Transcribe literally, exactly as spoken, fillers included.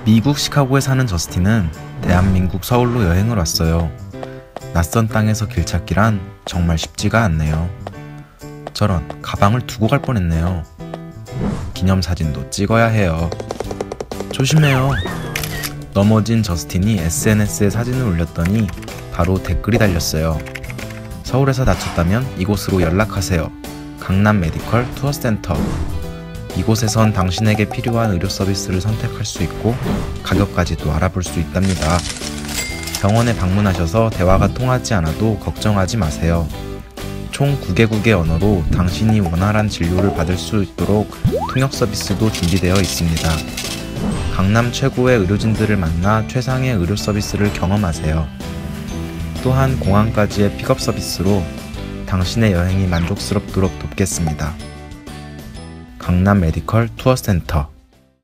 미국 시카고에 사는 저스틴은 대한민국 서울로 여행을 왔어요. 낯선 땅에서 길 찾기란 정말 쉽지가 않네요. 저런, 가방을 두고 갈 뻔했네요. 기념사진도 찍어야 해요. 조심해요. 넘어진 저스틴이 에스엔에스에 사진을 올렸더니 바로 댓글이 달렸어요. 서울에서 다쳤다면 이곳으로 연락하세요. 강남 메디컬 투어센터. 이곳에선 당신에게 필요한 의료 서비스를 선택할 수 있고 가격까지도 알아볼 수 있답니다. 병원에 방문하셔서 대화가 통하지 않아도 걱정하지 마세요. 총 구 개국의 언어로 당신이 원활한 진료를 받을 수 있도록 통역 서비스도 준비되어 있습니다. 강남 최고의 의료진들을 만나 최상의 의료 서비스를 경험하세요. 또한 공항까지의 픽업 서비스로 당신의 여행이 만족스럽도록 돕겠습니다. 강남 메디컬 투어센터.